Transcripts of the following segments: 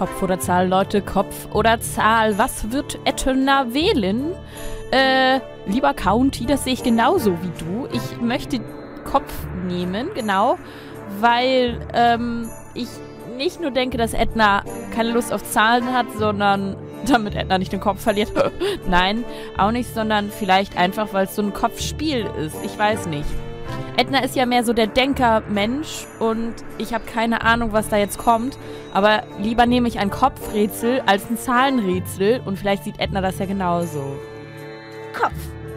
Kopf oder Zahl, Leute? Kopf oder Zahl? Was wird Etna wählen? Lieber County, das sehe ich genauso wie du. Ich möchte Kopf nehmen, genau. Weil ich nicht nur denke, dass Etna keine Lust auf Zahlen hat, sondern damit Etna nicht den Kopf verliert. Nein, auch nicht, sondern vielleicht einfach, weil es so ein Kopfspiel ist. Ich weiß nicht. Etna ist ja mehr so der Denker-Mensch und ich habe keine Ahnung, was da jetzt kommt. Aber lieber nehme ich ein Kopfrätsel als ein Zahlenrätsel und vielleicht sieht Etna das ja genauso. Kopf.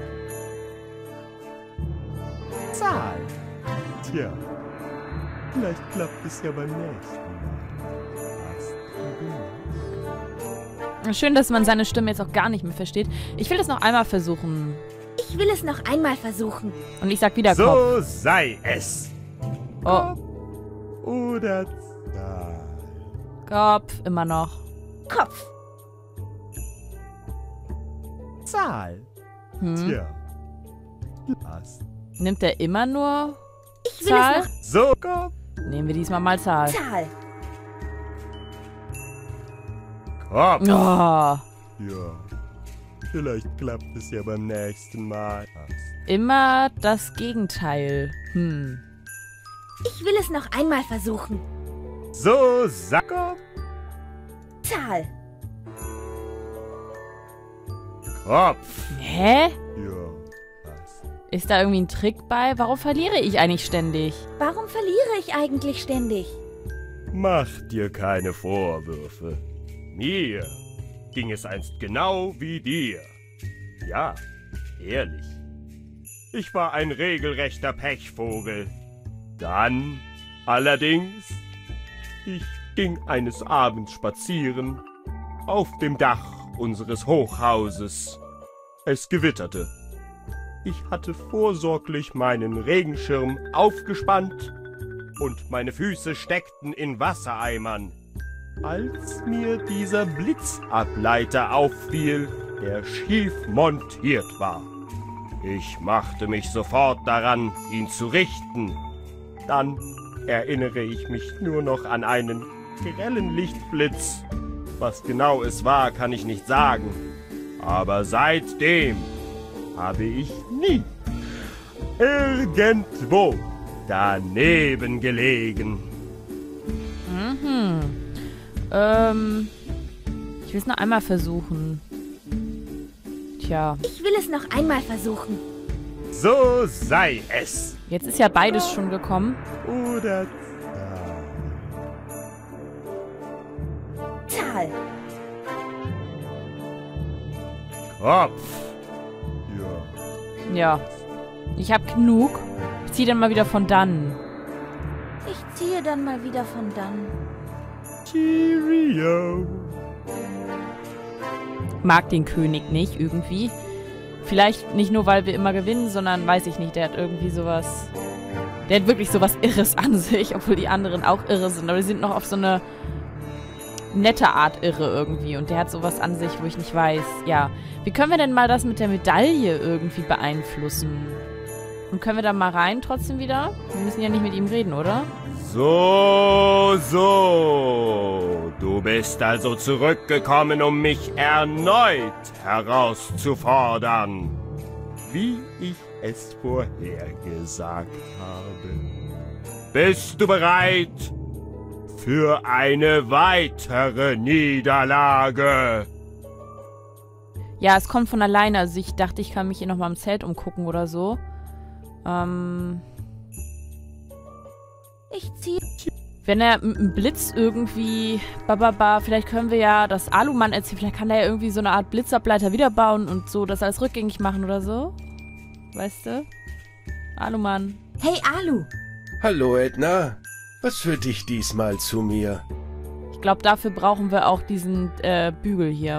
Zahl. Tja, vielleicht klappt es ja beim nächsten Mal. Hast du gehört? Schön, dass man seine Stimme jetzt auch gar nicht mehr versteht. Ich will es noch einmal versuchen. Ich will es noch einmal versuchen. Und ich sag wieder So Kopf. sei es. Oh, Oder Zahl. Kopf, immer noch. Kopf. Zahl. Tja, hast Nimmt er immer nur Ich will Zahl? es noch. so Kopf. Nehmen wir diesmal mal Zahl. Zahl. Kopf. Oh, Ja, vielleicht klappt es ja beim nächsten Mal. immer das Gegenteil. Ich will es noch einmal versuchen. So sag Kopf. Zahl. Kopf. Hä? Ja, hast Ist da irgendwie ein Trick bei? Warum verliere ich eigentlich ständig? Warum verliere ich eigentlich ständig? Mach dir keine Vorwürfe. Mir ging es einst genau wie dir. Ja, ehrlich. Ich war ein regelrechter Pechvogel. Dann, allerdings, ich ging eines Abends spazieren auf dem Dach unseres Hochhauses. Es gewitterte. Ich hatte vorsorglich meinen Regenschirm aufgespannt und meine Füße steckten in Wassereimern, als mir dieser Blitzableiter auffiel, der schief montiert war. Ich machte mich sofort daran, ihn zu richten. Dann erinnere ich mich nur noch an einen grellen Lichtblitz. Was genau es war, kann ich nicht sagen. Aber seitdem habe ich nie irgendwo daneben gelegen. Ich will es noch einmal versuchen. Tja, Ich will es noch einmal versuchen. So sei es. jetzt ist ja beides schon gekommen. Oder Zahl. Kopf. Ja. Ja, ich habe genug. Ich ziehe dann mal wieder von dann. Ich ziehe dann mal wieder von dann. Cheerio. Mag den König nicht irgendwie. Vielleicht nicht nur, weil wir immer gewinnen, sondern weiß ich nicht, der hat irgendwie sowas... Der hat wirklich sowas Irres an sich, obwohl die anderen auch irre sind. Aber die sind noch auf so eine nette Art irre irgendwie. Und der hat sowas an sich, wo ich nicht weiß. Ja, wie können wir denn mal das mit der Medaille irgendwie beeinflussen? Und können wir da mal rein trotzdem wieder? Wir müssen ja nicht mit ihm reden, oder? So. Du bist also zurückgekommen, um mich erneut herauszufordern. Wie ich es vorhergesagt habe. Bist du bereit für eine weitere Niederlage? Ja, es kommt von alleine. Also ich dachte, ich kann mich hier nochmal im Zelt umgucken oder so. Ich ziehe. Wenn er mit einem Blitz irgendwie... vielleicht können wir ja das Alumann erzählen. Vielleicht kann er ja irgendwie so eine Art Blitzableiter wiederbauen und so das alles rückgängig machen oder so. Weißt du? Alumann. Hey, Alu. Hallo Edna, was führt dich diesmal zu mir? Ich glaube, dafür brauchen wir auch diesen Bügel hier.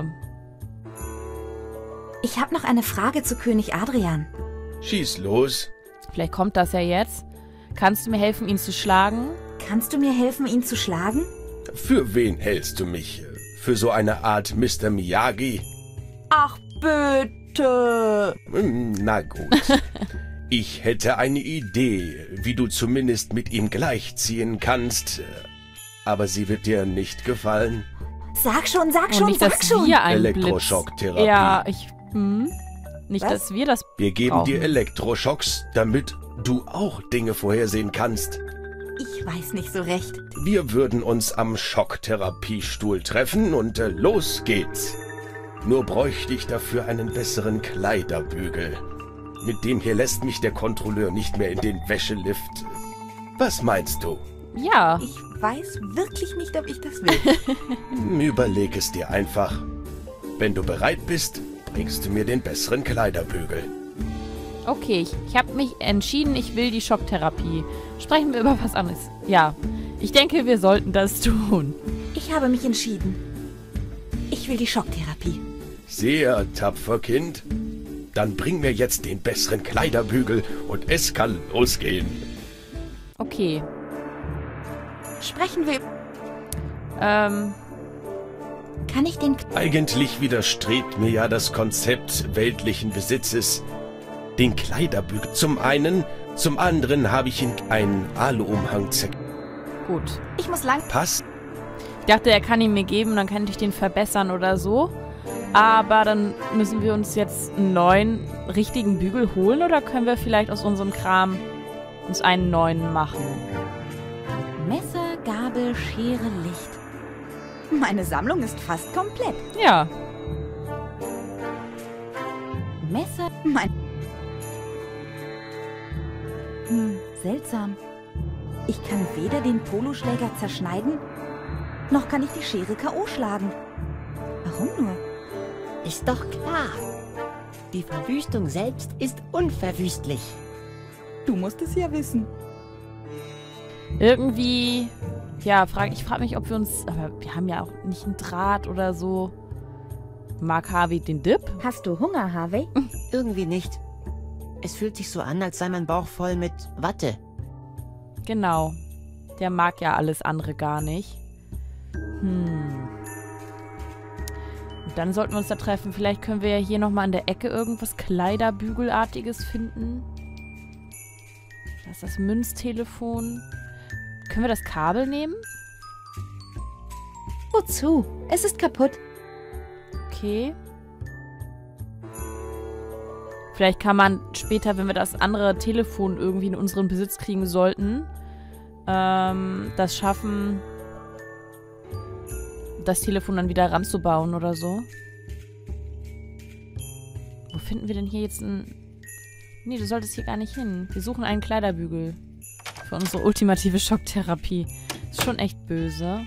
Ich habe noch eine Frage zu König Adrian. Schieß los. Vielleicht kommt das ja jetzt. Kannst du mir helfen, ihn zu schlagen? Kannst du mir helfen, ihn zu schlagen? Für wen hältst du mich? Für so eine Art Mr. Miyagi? Ach, bitte. Na gut. Ich hätte eine Idee, wie du zumindest mit ihm gleichziehen kannst. Aber sie wird dir nicht gefallen. Sag schon, sag Und schon, nicht, sag dass schon. wir einen Blitz... Elektroschock-Therapie. Ja, nicht, Was? dass wir das Wir geben brauchen. dir Elektroschocks, damit du auch Dinge vorhersehen kannst. Ich weiß nicht so recht. Wir würden uns am Schocktherapiestuhl treffen und los geht's. Nur bräuchte ich dafür einen besseren Kleiderbügel. Mit dem hier lässt mich der Kontrolleur nicht mehr in den Wäschelift. Was meinst du? Ja, Ich weiß wirklich nicht, ob ich das will. Überleg es dir einfach. Wenn du bereit bist, bringst du mir den besseren Kleiderbügel. okay. Ich habe mich entschieden, ich will die Schocktherapie. Sprechen wir über was anderes. Ja, ich denke, wir sollten das tun. Ich habe mich entschieden. Ich will die Schocktherapie. Sehr tapfer, Kind. Dann bring mir jetzt den besseren Kleiderbügel und es kann losgehen. Okay. Sprechen wir... Ähm, Kann ich den... Eigentlich widerstrebt mir ja das Konzept weltlichen Besitzes. Den Kleiderbügel zum einen, zum anderen habe ich in einen Aluumhang gut. Ich muss lang... Pass. Ich dachte, er kann ihn mir geben, dann könnte ich den verbessern oder so. Aber dann müssen wir uns jetzt einen neuen, richtigen Bügel holen oder können wir vielleicht aus unserem Kram uns einen neuen machen? Messer, Gabel, Schere, Licht. Meine Sammlung ist fast komplett. Ja. Messer, seltsam. Ich kann weder den Poloschläger zerschneiden, noch kann ich die Schere K.O. schlagen. Warum nur? Ist doch klar. Die Verwüstung selbst ist unverwüstlich. Du musst es ja wissen. Irgendwie, ja, ich frage mich, ob wir uns, aber wir haben ja auch nicht einen Draht oder so. Mag Harvey den Dip? Hast du Hunger, Harvey? Irgendwie nicht. Es fühlt sich so an, als sei mein Bauch voll mit Watte. Genau. Der mag ja alles andere gar nicht. Und dann sollten wir uns da treffen. Vielleicht können wir ja hier nochmal an der Ecke irgendwas Kleiderbügelartiges finden. Da ist das Münztelefon. Können wir das Kabel nehmen? Wozu? Es ist kaputt. Okay. Vielleicht kann man später, wenn wir das andere Telefon irgendwie in unseren Besitz kriegen sollten, das schaffen, das Telefon dann wieder ranzubauen oder so. Wo finden wir denn hier jetzt ein... Nee, du solltest hier gar nicht hin. Wir suchen einen Kleiderbügel für unsere ultimative Schocktherapie. Ist schon echt böse.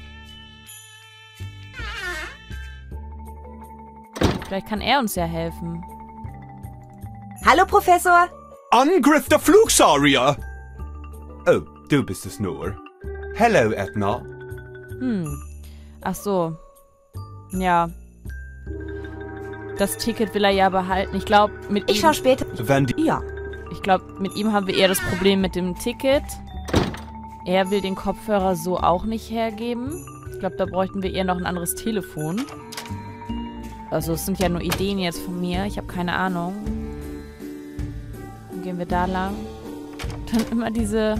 Vielleicht kann er uns ja helfen. Hallo, Professor. Angriff der Flugsaurier! Oh, du bist es nur. Hello, Edna. Ach so. Ja. Das Ticket will er ja behalten. Ich glaube, mit Ich schau ihm... später. Wenn die... Ja. Ich glaube, mit ihm haben wir eher das Problem mit dem Ticket. Er will den Kopfhörer so auch nicht hergeben. Ich glaube, da bräuchten wir eher noch ein anderes Telefon. Also, es sind ja nur Ideen jetzt von mir. Ich habe keine Ahnung. Dann gehen wir da lang. Dann immer diese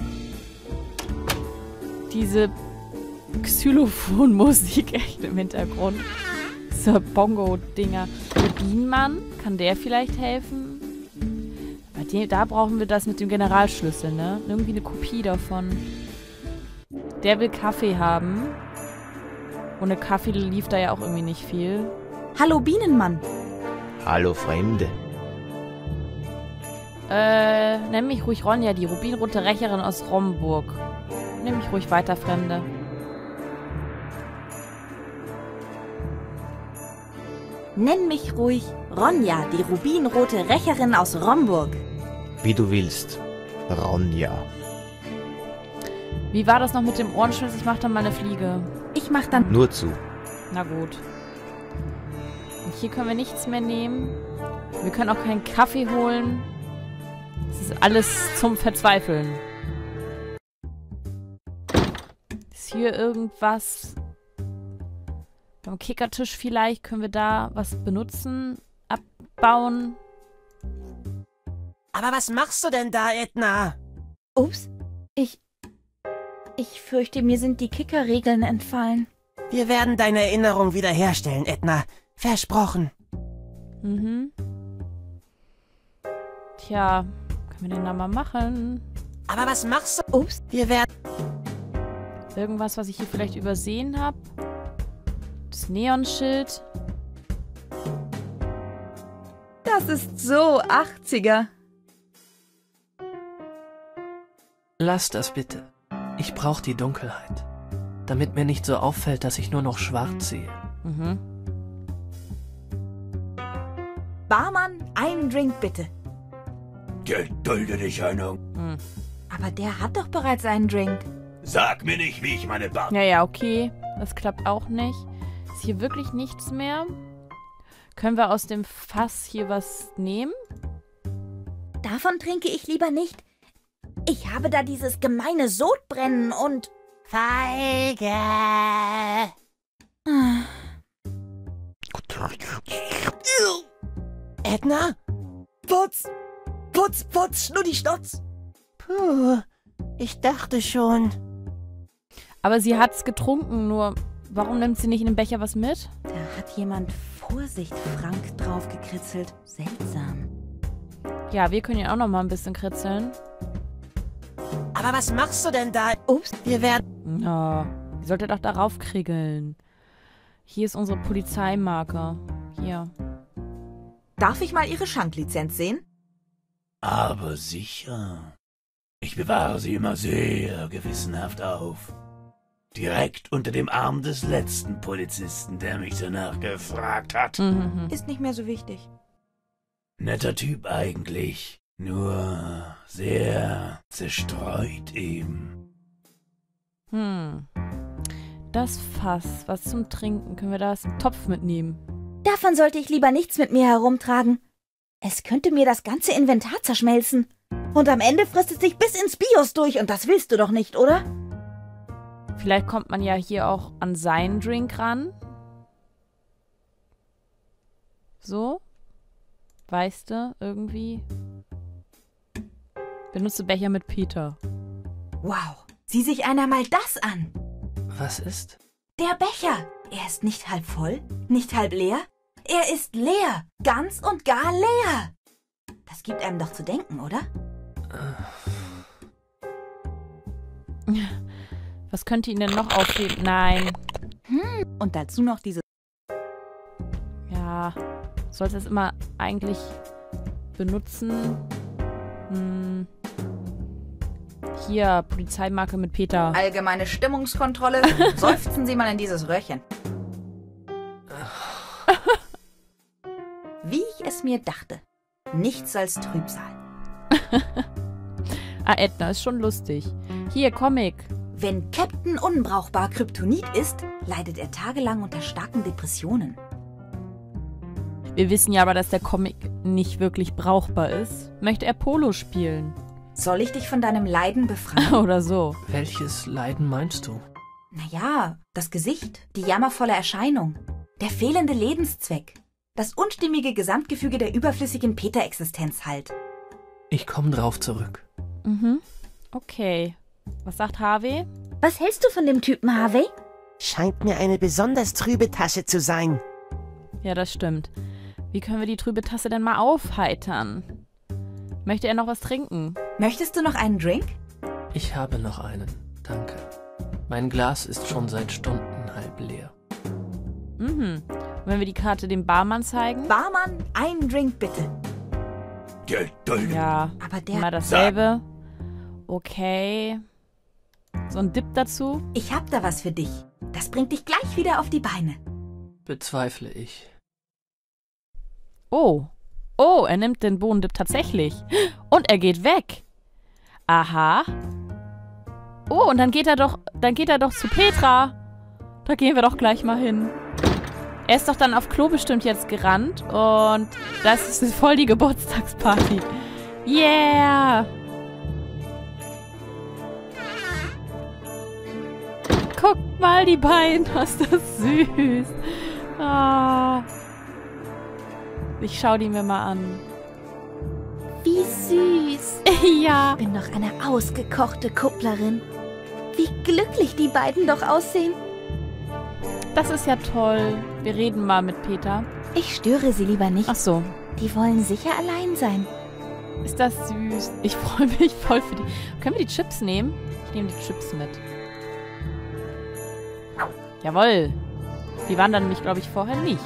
Xylophon-Musik echt im Hintergrund. So Bongo-Dinger. Der Bienenmann, kann der vielleicht helfen? Da brauchen wir das mit dem Generalschlüssel, ne? Irgendwie eine Kopie davon. Der will Kaffee haben. Ohne Kaffee lief da ja auch irgendwie nicht viel. Hallo, Bienenmann. Hallo Fremde. Nenn mich ruhig Ronja, die rubinrote Rächerin aus Romburg. Nenn mich ruhig weiter, Fremde. Nenn mich ruhig Ronja, die rubinrote Rächerin aus Romburg. Wie du willst, Ronja. Wie war das noch mit dem Ohrenschlitz? Ich mach dann mal eine Fliege. Ich mach dann... Nur zu. Na gut. Und hier können wir nichts mehr nehmen. Wir können auch keinen Kaffee holen. Das ist alles zum Verzweifeln. Ist hier irgendwas? Beim Kickertisch vielleicht können wir da was benutzen, abbauen. Aber was machst du denn da, Edna? Ups. Ich fürchte, mir sind die Kickerregeln entfallen. Wir werden deine Erinnerung wiederherstellen, Edna. Versprochen. Mhm. Tja, können wir den da mal machen? Aber was machst du? Ups. Wir werden... Irgendwas, was ich hier vielleicht übersehen habe? Das Neonschild. Das ist so 80er. Lass das bitte. Ich brauche die Dunkelheit. Damit mir nicht so auffällt, dass ich nur noch schwarz sehe. Mhm. Barmann, einen Drink bitte. Gedulde dich, Hörnung. Hm. Aber der hat doch bereits einen Drink. Sag mir nicht, wie ich meine Bar... Ja, okay. Das klappt auch nicht. Ist hier wirklich nichts mehr? Können wir aus dem Fass hier was nehmen? Davon trinke ich lieber nicht. Ich habe da dieses gemeine Sodbrennen und... Feige! Edna? Putz! Putz, putz, Schnuddi Stotz! Puh, ich dachte schon. Aber sie hat's getrunken, nur warum nimmt sie nicht in den Becher was mit? Da hat jemand Vorsicht Frank drauf gekritzelt. Seltsam. Ja, wir können ihn auch noch mal ein bisschen kritzeln. Aber was machst du denn da? Ups. Wir werden... Ja, ihr solltet doch darauf kriegeln. Hier ist unsere Polizeimarke. Hier. Darf ich mal Ihre Schanklizenz sehen? Aber sicher. Ich bewahre sie immer sehr gewissenhaft auf. Direkt unter dem Arm des letzten Polizisten, der mich danach gefragt hat. Mhm. Ist nicht mehr so wichtig. Netter Typ eigentlich, nur sehr zerstreut eben. Das Fass, was zum Trinken, können wir da einen Topf mitnehmen? Davon sollte ich lieber nichts mit mir herumtragen. Es könnte mir das ganze Inventar zerschmelzen. Und am Ende frisst es sich bis ins BIOS durch und das willst du doch nicht, oder? Vielleicht kommt man ja hier auch an seinen Drink ran. So. Weißt du, irgendwie. Benutze Becher mit Peter. Wow, sieh sich einer mal das an. Was ist? Der Becher. Er ist nicht halb voll, nicht halb leer. Er ist leer. Ganz und gar leer. Das gibt einem doch zu denken, oder? Was könnte ihn denn noch aufheben? Nein. Und dazu noch diese... Ja. Sollte es immer eigentlich benutzen. Hier, Polizeimarke mit Peter. Allgemeine Stimmungskontrolle. Seufzen Sie mal in dieses Röhrchen. Wie ich es mir dachte. Nichts als Trübsal. Edna ist schon lustig. Hier, Comic. Wenn Captain unbrauchbar Kryptonit ist, leidet er tagelang unter starken Depressionen. Wir wissen ja aber, dass der Comic nicht wirklich brauchbar ist. Möchte er Polo spielen? Soll ich dich von deinem Leiden befreien? Oder so. Welches Leiden meinst du? Naja, das Gesicht, die jammervolle Erscheinung, der fehlende Lebenszweck, das unstimmige Gesamtgefüge der überflüssigen Peter-Existenz halt. Ich komme drauf zurück. Okay. Was sagt Harvey? Was hältst du von dem Typen, Harvey? Scheint mir eine besonders trübe Tasche zu sein. Ja, das stimmt. Wie können wir die trübe Tasse denn mal aufheitern? Möchte er noch was trinken? Möchtest du noch einen Drink? Ich habe noch einen, danke. Mein Glas ist schon seit Stunden halb leer. Und wenn wir die Karte dem Barmann zeigen? Barmann, einen Drink bitte. Geduld. Ja, Aber der... immer dasselbe. Okay. So ein Dip dazu? Ich hab da was für dich. Das bringt dich gleich wieder auf die Beine. Bezweifle ich. Oh. Oh, er nimmt den Bohnendip tatsächlich. Und er geht weg. Aha. Oh, und dann geht er doch zu Petra. Da gehen wir doch gleich mal hin. Er ist doch dann auf Klo bestimmt jetzt gerannt. Und das ist voll die Geburtstagsparty. Yeah. Guck mal, die beiden. Was ist das süß. Ah. Ich schau die mir mal an. Wie süß. Ja. Ich bin doch eine ausgekochte Kupplerin. Wie glücklich die beiden doch aussehen. Das ist ja toll. Wir reden mal mit Peter. Ich störe sie lieber nicht. Ach so. Die wollen sicher allein sein. Ist das süß. Ich freue mich voll für die... Können wir die Chips nehmen? Ich nehme die Chips mit. Jawohl. Die waren dann nämlich, glaube ich, vorher nicht.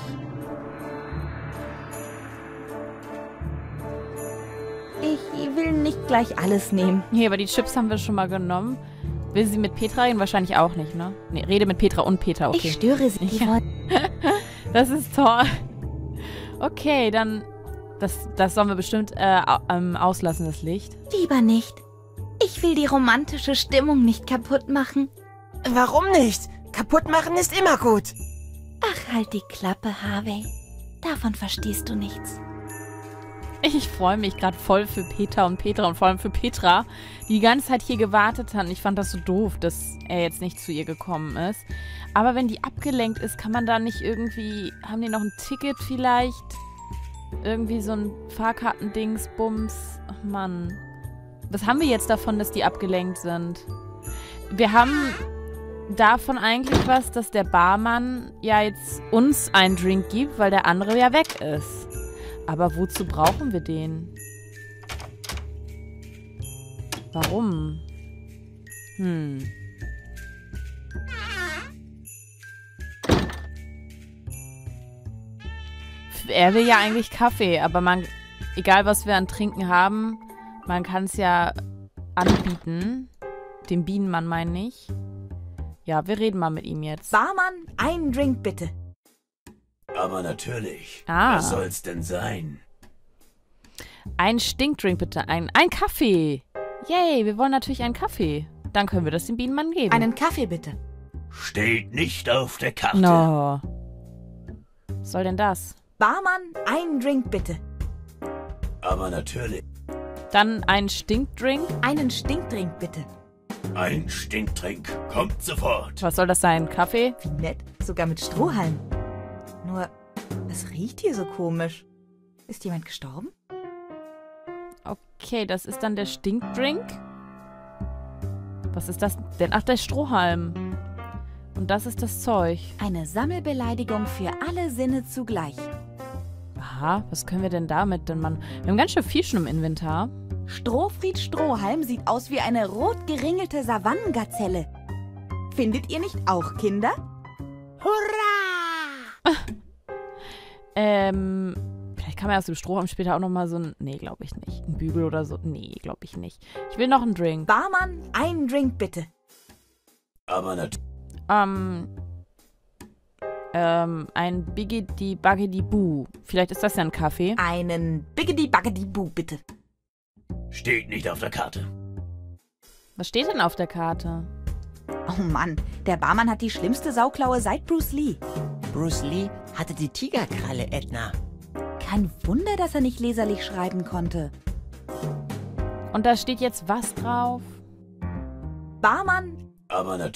Ich will nicht gleich alles nehmen. Nee, aber die Chips haben wir schon mal genommen. Will sie mit Petra reden? Wahrscheinlich auch nicht, ne? Nee, rede mit Petra und Peter, okay. Ich störe sie. Die wollen... Das ist toll. Okay, dann... Das sollen wir bestimmt auslassen, das Licht. Lieber nicht. Ich will die romantische Stimmung nicht kaputt machen. Warum nicht? Kaputt machen ist immer gut. Ach, halt die Klappe, Harvey. Davon verstehst du nichts. Ich freue mich gerade voll für Peter und Petra und vor allem für Petra, die ganze Zeit hier gewartet hat. Und ich fand das so doof, dass er jetzt nicht zu ihr gekommen ist. Aber wenn die abgelenkt ist, kann man da nicht irgendwie... Haben die noch ein Ticket vielleicht? Irgendwie so ein Fahrkartendings, Ach Mann. Was haben wir jetzt davon, dass die abgelenkt sind? Wir haben davon eigentlich was, dass der Barmann ja jetzt uns einen Drink gibt, weil der andere ja weg ist. Aber wozu brauchen wir den? Warum? Er will ja eigentlich Kaffee, aber man, egal was wir an Trinken haben, man kann es ja anbieten. Dem Bienenmann meine ich. Ja, wir reden mal mit ihm jetzt. Barmann, einen Drink bitte. Aber natürlich. Ah. Was soll's denn sein? Ein Stinkdrink bitte. Ein Kaffee. Yay, wir wollen natürlich einen Kaffee. Dann können wir das dem Bienenmann geben. Einen Kaffee bitte. Steht nicht auf der Karte. No. Was soll denn das? Barmann, einen Drink bitte. Aber natürlich. Dann ein Stinkdrink. Einen Stinkdrink bitte. Ein Stinktrink kommt sofort. Was soll das sein? Kaffee? Wie nett, sogar mit Strohhalm. Nur, es riecht hier so komisch. Ist jemand gestorben? Okay, das ist dann der Stinkdrink. Was ist das denn? Ach, der Strohhalm. Und das ist das Zeug. Eine Sammelbeleidigung für alle Sinne zugleich. Aha, was können wir denn damit denn, Mann? Wir haben ganz schön viel schon im Inventar. Strohfried Strohhalm sieht aus wie eine rot geringelte Savannengazelle. Findet ihr nicht auch, Kinder? Hurra! Vielleicht kann man aus dem Strohhalm später auch nochmal so ein... Nee, glaube ich nicht. Ein Bügel oder so. Nee, glaube ich nicht. Ich will noch einen Drink. Barmann, einen Drink bitte. Aber natürlich. Ein Biggity Baggity Boo. Vielleicht ist das ja ein Kaffee. Einen Biggity Baggity Boo bitte. Steht nicht auf der Karte. Was steht denn auf der Karte? Oh Mann, der Barmann hat die schlimmste Sauklaue seit Bruce Lee. Bruce Lee hatte die Tigerkralle, Edna. Kein Wunder, dass er nicht leserlich schreiben konnte. Und da steht jetzt was drauf? Barmann, Aber natürlich.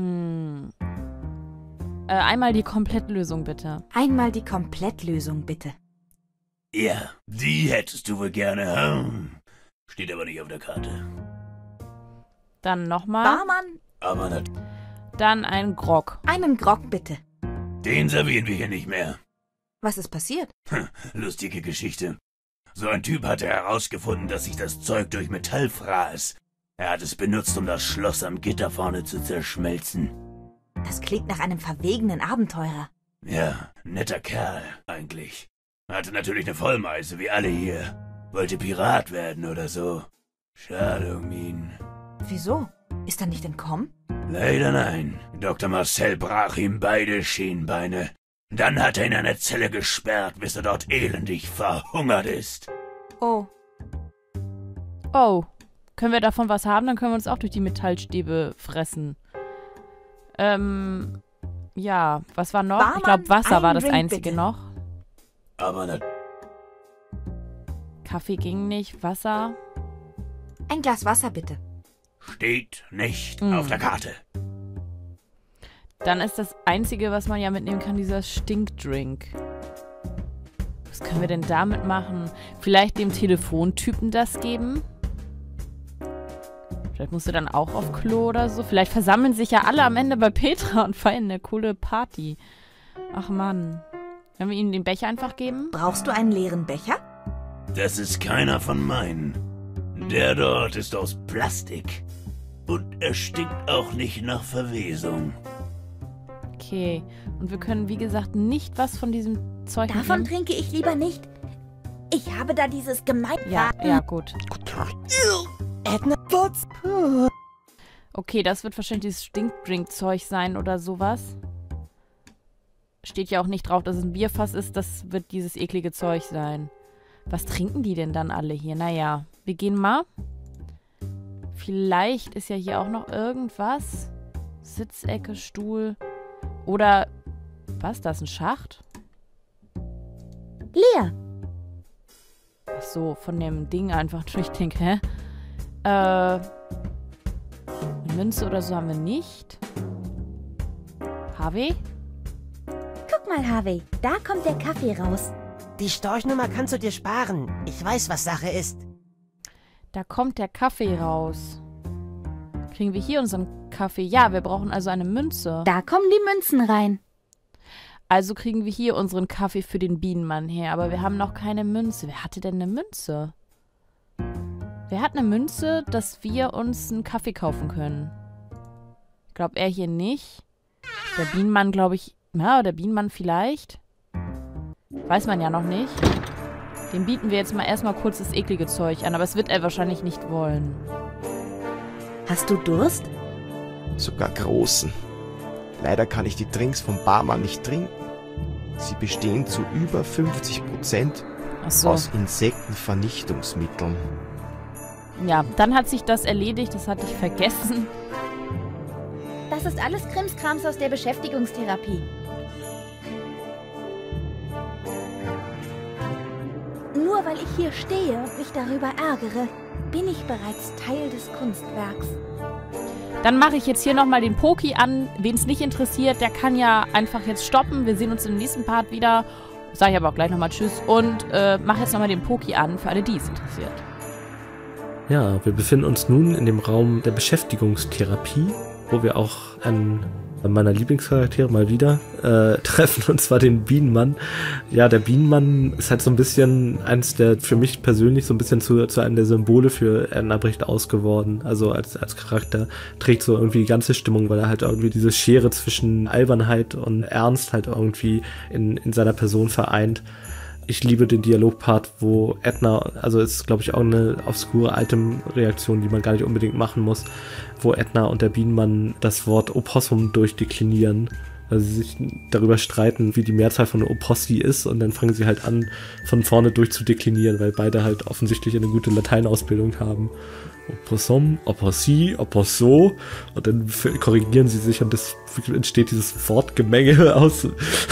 Einmal die Komplettlösung, bitte. einmal die Komplettlösung bitte. Ja, die hättest du wohl gerne. Steht aber nicht auf der Karte. Dann nochmal. Barmann, Aber natürlich. Dann ein Grog. einen Grog bitte. Den servieren wir hier nicht mehr. Was ist passiert? Lustige Geschichte. So ein Typ hatte herausgefunden, dass sich das Zeug durch Metall fraß. Er hat es benutzt, um das Schloss am Gitter vorne zu zerschmelzen. Das klingt nach einem verwegenen Abenteurer. Ja, netter Kerl, eigentlich. Hatte natürlich eine Vollmeise, wie alle hier. Wollte Pirat werden oder so. Schade um ihn. Wieso? Ist er nicht entkommen? Leider nein. Dr. Marcel brach ihm beide Schienbeine. Dann hat er ihn in eine Zelle gesperrt, bis er dort elendig verhungert ist. Oh, Oh. Können wir davon was haben? Dann können wir uns auch durch die Metallstäbe fressen. Ja, was war noch? Barmann, Ich glaube, Wasser war einen das Drink, einzige bitte. noch. Aber Kaffee ging nicht. Wasser. ein Glas Wasser bitte. steht nicht auf der Karte. Dann ist das Einzige, was man ja mitnehmen kann, dieser Stinkdrink. Was können wir denn damit machen? Vielleicht dem Telefontypen das geben? Vielleicht musst du dann auch auf Klo oder so. Vielleicht versammeln sich ja alle am Ende bei Petra und feiern eine coole Party. Ach Mann. Können wir ihnen den Becher einfach geben? Brauchst du einen leeren Becher? Das ist keiner von meinen. Der dort ist aus Plastik. Und er stinkt auch nicht nach Verwesung. Okay. Und wir können, wie gesagt, nicht was von diesem Zeug Davon nehmen. trinke ich lieber nicht. Ich habe da dieses gemein... Ja, gut. Edna, Putz. Okay, das wird wahrscheinlich dieses Stinkdrink-Zeug sein oder sowas. Steht ja auch nicht drauf, dass es ein Bierfass ist. Das wird dieses eklige Zeug sein. Was trinken die denn dann alle hier? Naja, wir gehen mal. Vielleicht ist ja hier auch noch irgendwas. Sitzecke, Stuhl. Oder, was, da ist ein Schacht? Leer. Ach so, von dem Ding einfach. Ich denke, hä? Eine Münze oder so haben wir nicht. Harvey? Guck mal, Harvey, da kommt der Kaffee raus. Die Storchnummer kannst du dir sparen. Ich weiß, was Sache ist. Da kommt der Kaffee raus. Kriegen wir hier unseren Kaffee? Ja, wir brauchen also eine Münze. Da kommen die Münzen rein. Also kriegen wir hier unseren Kaffee für den Bienenmann her. Aber wir haben noch keine Münze. Wer hatte denn eine Münze? Wer hat eine Münze, dass wir uns einen Kaffee kaufen können? Ich glaube, er hier nicht. Der Bienenmann, glaube ich. Ja, der Bienenmann vielleicht. Weiß man ja noch nicht. Dem bieten wir jetzt mal erstmal kurz das eklige Zeug an. Aber es wird er wahrscheinlich nicht wollen. Hast du Durst? Sogar großen. Leider kann ich die Drinks vom Barmann nicht trinken. Sie bestehen zu über 50% Ach so. aus Insektenvernichtungsmitteln. Ja, dann hat sich das erledigt. Das hatte ich vergessen. Das ist alles Krimskrams aus der Beschäftigungstherapie. Nur weil ich hier stehe und mich darüber ärgere, bin ich bereits Teil des Kunstwerks. Dann mache ich jetzt hier nochmal den Poki an. Wen es nicht interessiert, der kann ja einfach jetzt stoppen. Wir sehen uns im nächsten Part wieder. Sage ich aber auch gleich nochmal Tschüss. Und mache jetzt nochmal den Poki an, für alle, die es interessiert. Ja, wir befinden uns nun in dem Raum der Beschäftigungstherapie, wo wir auch einen meiner Lieblingscharaktere mal wieder treffen, und zwar den Bienenmann. Ja, der Bienenmann ist halt so ein bisschen eins der, für mich persönlich, so ein bisschen zu einem der Symbole für Edna Bricht ausgeworden. Also als Charakter trägt so irgendwie die ganze Stimmung, weil er halt irgendwie diese Schere zwischen Albernheit und Ernst halt irgendwie in seiner Person vereint. Ich liebe den Dialogpart, wo Edna, also ist glaube ich auch eine obskure Item-Reaktion, die man gar nicht unbedingt machen muss, wo Edna und der Bienenmann das Wort Opossum durchdeklinieren, weil sie sich darüber streiten, wie die Mehrzahl von Opossi ist, und dann fangen sie halt an, von vorne durchzudeklinieren, weil beide halt offensichtlich eine gute Lateinausbildung haben. Opossum, Opossi, Oposso, und dann korrigieren sie sich und das entsteht dieses Wortgemenge aus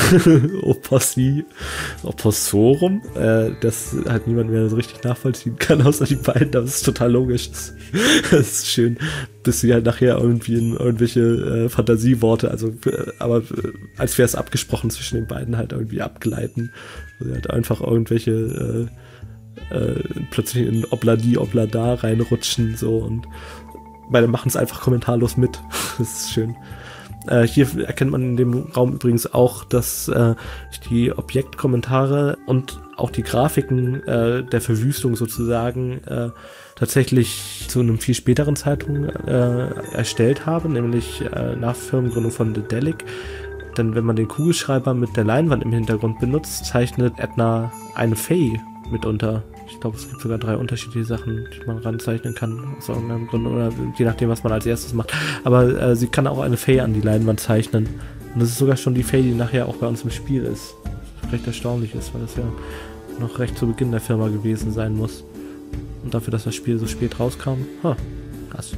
Opossi, Opossorum, das halt niemand mehr so richtig nachvollziehen kann, außer die beiden, aber es ist total logisch. Das ist schön, bis sie halt nachher irgendwie in irgendwelche Fantasieworte, also aber als wäre es abgesprochen zwischen den beiden, halt irgendwie abgleiten, wo sie halt einfach irgendwelche plötzlich in Obladi, Oblada reinrutschen, so, und beide machen es einfach kommentarlos mit. Das ist schön. Hier erkennt man in dem Raum übrigens auch, dass die Objektkommentare und auch die Grafiken der Verwüstung sozusagen tatsächlich zu einem viel späteren Zeitpunkt erstellt haben, nämlich nach Firmengründung von Dedelic. Denn wenn man den Kugelschreiber mit der Leinwand im Hintergrund benutzt, zeichnet Edna eine Fee mitunter. Ich glaube, es gibt sogar 3 unterschiedliche Sachen, die man ranzeichnen kann, aus irgendeinem Grund, oder je nachdem, was man als erstes macht. Aber sie kann auch eine Fee an die Leinwand zeichnen. Und das ist sogar schon die Fee, die nachher auch bei uns im Spiel ist. Was recht erstaunlich ist, weil das ja noch recht zu Beginn der Firma gewesen sein muss. Und dafür, dass das Spiel so spät rauskam, krass.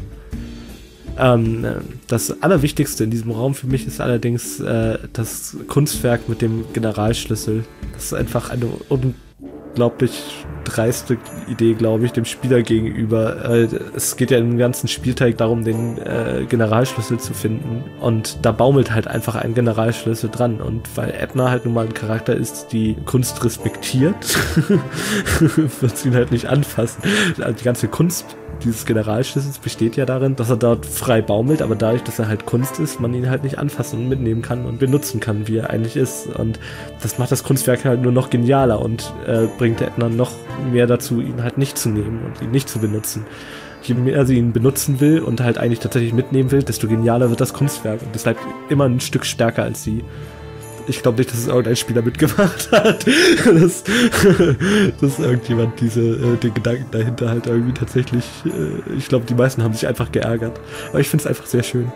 Das Allerwichtigste in diesem Raum für mich ist allerdings das Kunstwerk mit dem Generalschlüssel. Das ist einfach eine unglaublich dreiste Idee, glaube ich, dem Spieler gegenüber. Es geht ja im ganzen Spielteil darum, den Generalschlüssel zu finden, und da baumelt halt einfach ein Generalschlüssel dran, und weil Edna halt nun mal ein Charakter ist, die Kunst respektiert, wird sie ihn halt nicht anfassen. Also die ganze Kunst dieses Generalschlüssels besteht ja darin, dass er dort frei baumelt, aber dadurch, dass er halt Kunst ist, man ihn halt nicht anfassen und mitnehmen kann und benutzen kann, wie er eigentlich ist. Und das macht das Kunstwerk halt nur noch genialer und bringt Edna noch mehr dazu, ihn halt nicht zu nehmen und ihn nicht zu benutzen. Je mehr sie ihn benutzen will und halt eigentlich tatsächlich mitnehmen will, desto genialer wird das Kunstwerk. Und es bleibt immer ein Stück stärker als sie. Ich glaube nicht, dass es irgendein Spieler mitgemacht hat, dass irgendjemand den Gedanken dahinter halt irgendwie tatsächlich, ich glaube, die meisten haben sich einfach geärgert. Aber ich finde es einfach sehr schön.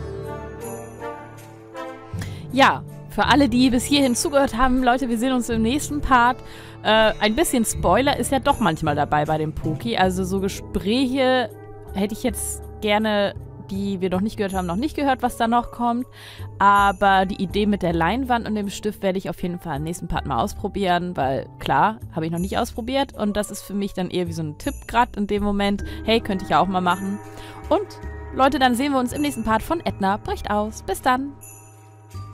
Ja, für alle, die bis hierhin zugehört haben, Leute, wir sehen uns im nächsten Part. Ein bisschen Spoiler ist ja doch manchmal dabei bei dem Poki. Also so Gespräche hätte ich jetzt gerne, die wir noch nicht gehört haben, noch nicht gehört, was da noch kommt. Aber die Idee mit der Leinwand und dem Stift werde ich auf jeden Fall im nächsten Part mal ausprobieren, weil klar, habe ich noch nicht ausprobiert. Und das ist für mich dann eher wie so ein Tipp gerade in dem Moment. Hey, könnte ich ja auch mal machen. Und Leute, dann sehen wir uns im nächsten Part von Edna bricht aus. Bis dann!